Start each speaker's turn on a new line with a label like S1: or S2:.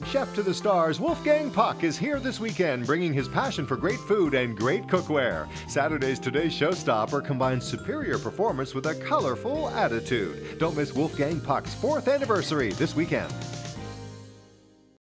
S1: Chef to the stars Wolfgang Puck is here this weekend, bringing his passion for great food and great cookware. Saturday's Today's Showstopper combines superior performance with a colorful attitude. Don't miss Wolfgang Puck's 4th anniversary this weekend.